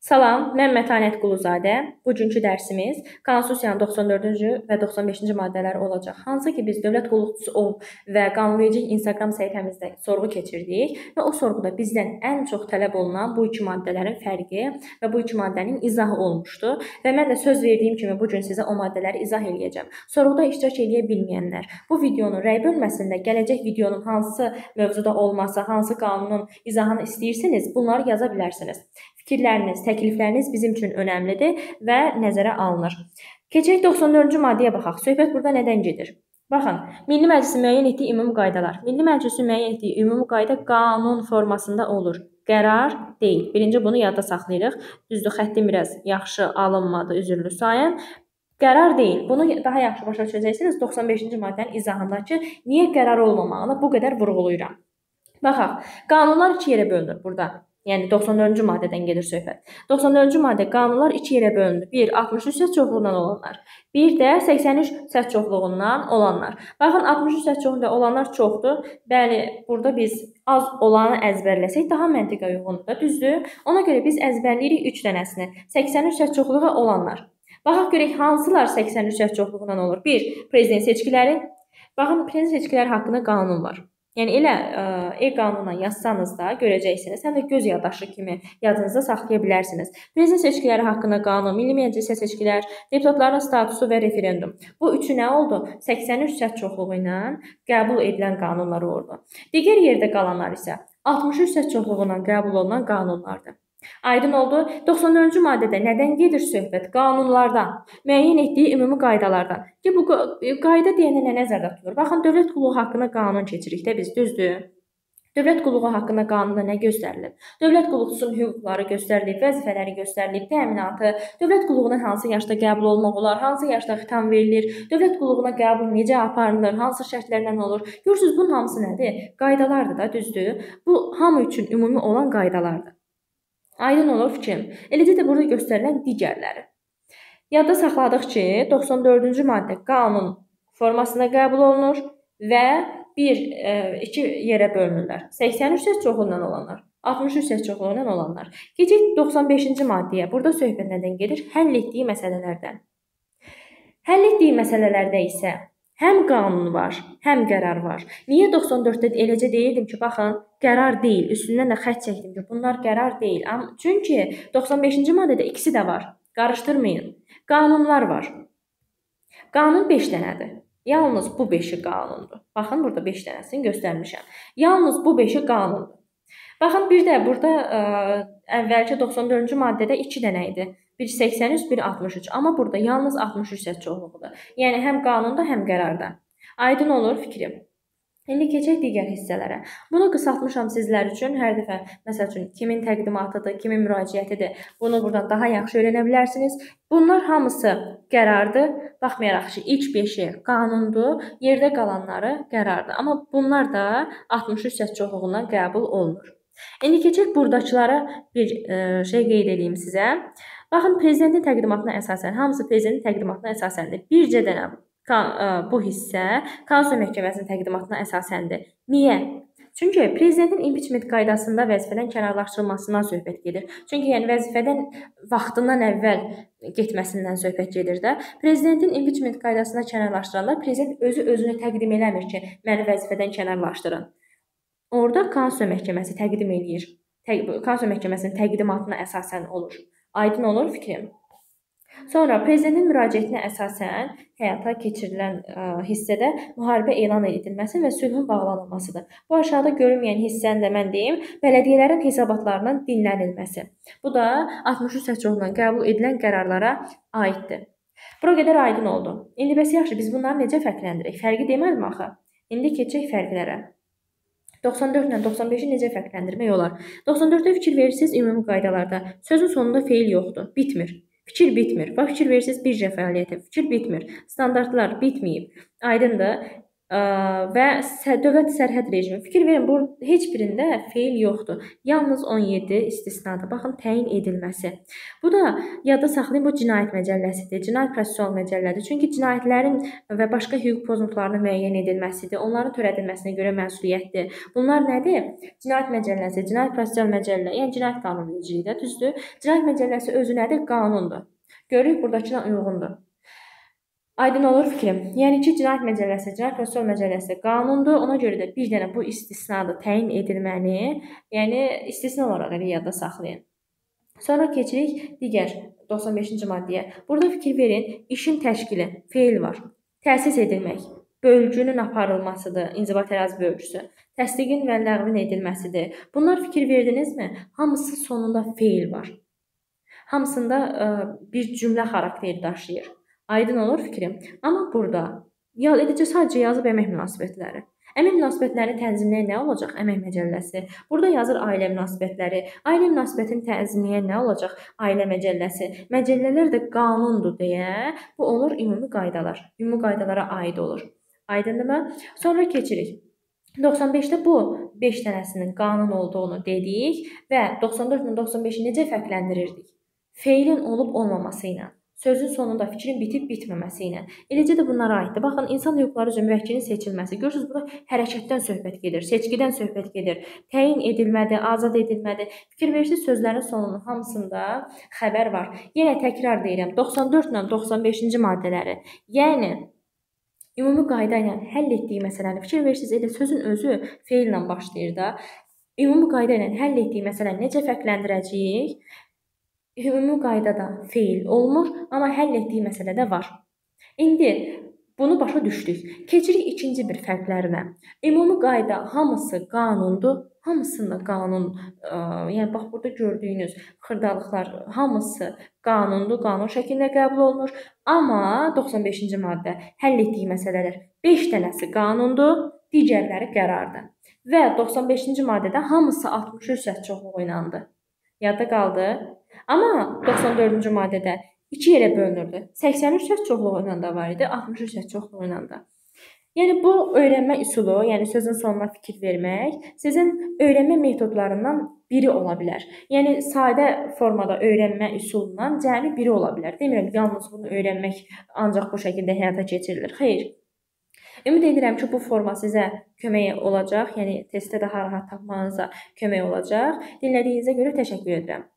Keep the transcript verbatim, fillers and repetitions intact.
Salam, mən Mətanət Quluzadə. Bugünkü dərsimiz Konstitusiyanın doxsan dördüncü və doxsan beşinci maddələri olacaq. Hansı ki, biz dövlət qulluqçusu ol və qanunvericilik Instagram səhifəmizdə sorğu keçirdik və o sorğuda bizdən ən çox tələb olunan bu iki maddələrin fərqi və bu iki maddənin izahı olmuşdu və mən də söz verdiyim kimi bugün sizə o maddələri izah eləyəcəm. Sorğuda iştirak edə bilməyənlər bu videonun rəy bölməsində gələcək videonun hansı mövzuda olması, hansı qanunun izahını istəyirsiniz, bunları yaza bilərsiniz. Fikirləriniz, təklifləriniz bizim üçün önəmlidir və nəzərə alınır. Keçək doxsan dördüncü maddəyə baxaq. Söhbət burada nədən gedir? Baxın, Milli Məclisin müəyyən etdiyi ümumi qaydalar. Milli Məclisin müəyyən etdiyi ümumi qayda qanun formasında olur. Qərar deyil. Birinci bunu yadda saxlayırıq. Düzdür, xəttim biraz yaxşı alınmadı, üzrlü sayın. Qərar deyil. Bunu daha yaxşı başa düşəcəksiniz doxsan beşinci maddənin izahındakı niyə qərar olmamağını bu qədər vurğulayıram. Baxaq, qanunlar iki yerə bölünür burada. Yəni doxsan dördüncü maddədən gedir söhbət. doxsan dördüncü maddə qanunlar iki yerə bölünür. bir altmış üç səs çoxluğundan olanlar. bir də səksən üç səs çoxluğundan olanlar. Baxın, altmış üç səs çoxluğunda olanlar çoxdur. Bəli, burada biz az olanı əzbərləsək daha məntiqə uyğundur da, düzdür? Ona görə biz əzbərləyirik üç dənəsini. səksən üç səs çoxluğu olanlar. Baxaq görək hansılar səksən üç səs çoxluğundan olur. bir Prezident seçkiləri. Baxın, prezident seçkiləri haqqında qanun var. Yəni elə e-qanuna yazsanız da görəcəksiniz, həm də göz yaddaşı kimi yadınızda saxlaya bilərsiniz. Prezident seçkiləri haqqında qanun, Milli Məclisə seçkilər, deputatların statusu və referendum. Bu üçü nə oldu? səksən üç səs çoxluğu ilə qəbul edilən qanunlar oldu. Digər yerdə qalanlar isə altmış üç səs çoxluğu ilə qəbul olunan qanunlardır. Aydın oldu. doxsan dördüncü maddədə nədən gedir söhbət? Qanunlardan, müəyyən etdiyi ümumi qaydalardan. Ki, bu qayda deyəndə nə nəzərdə tutulur? Baxın, dövlət qulluğu haqqında qanun keçirik də biz, düzdür? Dövlət qulluğu haqqında qanunda nə göstərilib? Dövlət qulluqçusunun hüquqları göstərilib, vəzifələri göstərilib, təminatı, dövlət qulluğuna hansı yaşda qəbul olmaq olar, hansı yaşda xitam verilir, dövlət qulluğuna qəbul necə aparılır, hansı şərtlərlə olur? Görürsüz, bunun hamısı nədir? Qaydalardır da, düzdür? Bu, hamı üçün ümumi olan qaydalardır. Aydın olur fikrim. Eləcə də burada göstərilən digərləri. Yadda saxladıq ki, doxsan dördüncü maddə qanun formasında qəbul olunur və bir, iki yerə bölünürlər. səksən üç səs çoxluğundan olanlar, altmış üç səs çoxluğundan olanlar. Keçək doxsan beşinci maddəyə. Burada söhbət nədən gedir? Həll etdiyi məsələlərdən. Həll etdiyi məsələlərdə isə həm qanun var, həm qərar var. Niyə doxsan dörddə eləcə deyirdim ki, baxın, qərar deyil. Üstündən də xətt çəkdim ki, bunlar qərar deyil. Çünki doxsan beşinci maddədə ikisi də var. Qarışdırmayın. Qanunlar var. Qanun beş dənədir. Yalnız bu beşi qanundur. Baxın, burada beş dənəsini göstərmişəm. Yalnız bu beşi qanundur. Baxın, bir də burada ə, əvvəlki doxsan dördüncü maddədə iki dənə idi. bir səksən üç, bir altmış üç. Amma burada yalnız altmış üç səs çoxluğudur. Yəni həm qanunda, həm qərarda. Aydın olur fikrim. İndi keçək digər hissələrə. Bunu qısaltmışam sizlər üçün. Hər dəfə, məsəl üçün, kimin təqdimatıdır, kimin müraciətidir, bunu buradan daha yaxşı öyrənə bilərsiniz. Bunlar hamısı qərardır. Baxmayaraq ki, ilk beşi qanundur, yerdə qalanları qərardır. Amma bunlar da altmış üç səs çoxluğundan qəbul olunur. İndi keçək buradakılara bir e, şey qeyd edeyim sizə. Baxın, prezidentin təqdimatına əsasən, hamısı prezidentin təqdimatına əsasəndir. Bircə dənə bu hissə Konstitusiya Məhkəməsinin təqdimatına əsasəndir. Niyə? Çünki prezidentin impeachment qaydasında vəzifədən kənarlaşdırılmasından söhbət gedir. Çünki yəni vəzifədən vaxtından əvvəl getməsindən söhbət gedir də. Prezidentin impeachment qaydasında kənarlaşdıranda prezident özü özünü təqdim eləmir ki, məni vəzifədən kənarlaşdırın. Orada Konstitusiya Məhkəməsi təqdim eləyir. Konstitusiya Məhkəməsinin təqdimatına əsasən olur. Aydın olur fikrim. Sonra prezidentin müraciətinə əsasən həyata keçirilən ə, hissədə müharibə elan edilməsi və sülhün bağlanılmasıdır. Bu aşağıda görünməyən hissəni də mən deyim, bələdiyyələrin hesabatlarının dinlənilməsi. Bu da altmış üç səs çoxluğundan qəbul edilən qərarlara aiddir. Bura qədər aydın oldu. İndi bəs yaxşı, biz bunları necə fərqləndirək? Fərqi deməlim axı. İndi keçək fərqlərə. doxsan dörd ilə doxsan beşi necə fərqləndirmək olar? doxsan dörddə fikir verirsiniz ümumi qaydalarda. Sözün sonunda feil yoxdur, bitmir. Fikir bitmir. Bax, fikir verirsiniz bircə fəaliyyətə, fikir bitmir. Standartlar bitməyib. Aydındır. və dövlət sərhəd rejimi. Fikir verin, bu heç birində feil yoxdur. Yalnız on yeddi istisnadır. Baxın, təyin edilməsi. Bu da yadda saxlayın, bu cinayət məcəlləsidir. Cinayət prosessual məcəllədir. Çünki cinayətlərin və başqa hüquq pozuntularının müəyyən edilməsidir. Onların törədilməsinə görə məsuliyyətdir. Bunlar nədir? Cinayət məcəlləsi, cinayət prosessual məcəllə, yəni cinayət qanunvericiliyi də düzdür. Cinayət məcəlləsi özü nədir? Qanundur. Görürük, buradakına uyğundur. Aydın olur fikrim. Yəni ki, cinayət məcəlləsi, cinayət prosessual məcəlləsi qanundur. Ona görə də bir dənə bu istisnadır təyin edilməni, yəni istisna olaraq elə yadda saxlayın. Sonra keçirik digər doxsan beşinci maddəyə. Burada fikir verin, işin təşkili, feil var. Təsis edilmək, bölgünün aparılmasıdır, inzibat ərazi bölgüsü. Təsdiqin və ləğvin edilməsidir. Bunlar fikir verdinizmi? Hamısı sonunda feil var. Hamısında ə, bir cümlə xarakteri daşıyır. Aydın olur fikrim. Amma burada ya edəcə sadəcə yazıb əmək münasibətləri. Əmək münasibətlərini tənzimləyən nə olacaq? Əmək məcəlləsi. Burada yazır ailə münasibətləri. Ailə münasibətini tənzimləyən nə olacaq? Ailə məcəlləsi. Məcəllələr də qanundur deyə bu olur ümumi qaydalar. Ümumi qaydalara aid olur. Aydındırmı? Sonra keçirik. doxsan beşdə bu beş dənəsinin qanun olduğunu dedik və doxsan dörd ilə doxsan beşi necə fərqləndirirdik? Feilin olub olmaması ilə. Sözün sonunda fikrin bitib bitməməsi ilə. Eləcə də bunlara aiddir. Baxın, insan hüquqları üzrə müvəkkilin seçilməsi. Görürsünüz, burada hərəkətdən söhbət gedir, seçkidən söhbət gedir. Təyin edilmədi, azad edilmədi. Fikir verirsiniz, sözlərin sonunun hamısında xəbər var. Yenə təkrar deyirəm, doxsan dörd ilə doxsan beşinci maddələri. Yəni ümumi qayda ilə həll etdiyi məsələni fikir verirsiniz, elə sözün özü feillə başlayır da. Ümumi qayda ilə həll etdiyi məsələni necə fərqləndirəcəyik? Ümumi qaydada feil olmur, amma həll etdiyi məsələdə var. İndi bunu başa düşdük. Keçirik ikinci bir fərqlərinə. Ümumi qayda hamısı qanundur, hamısında qanun, ə, yəni bax burada gördüyünüz xırdalıqlar hamısı qanundur, qanun şəklində qəbul olunur. Amma doxsan beşinci maddə həll etdiyi məsələlər beş dənəsi qanundur, digərləri qərardır. Və doxsan beşinci maddədə hamısı altmış üç səs çoxluğu iləndir. Yadda qaldı. Amma doxsan dördüncü maddədə iki yerə bölünürdü. səksən üç səs çoxluğu ilə də var idi, altmış üç səs çoxluğu ilə də. Yəni bu öyrənmə üsulu, yəni sözün sonuna fikir vermək, sizin öyrənmə metodlarından biri ola bilər. Yəni sadə formada öyrənmə üsulundan cəmi biri ola bilər. Demirəm, yalnız bunu öyrənmək ancaq bu şəkildə həyata keçirilir. Xeyr. Ümid edirəm ki, bu forma sizə kömək olacaq, yəni testdə daha rahat tapmanıza kömək olacaq. Dinlədiyinizə görə təşəkkür edirəm.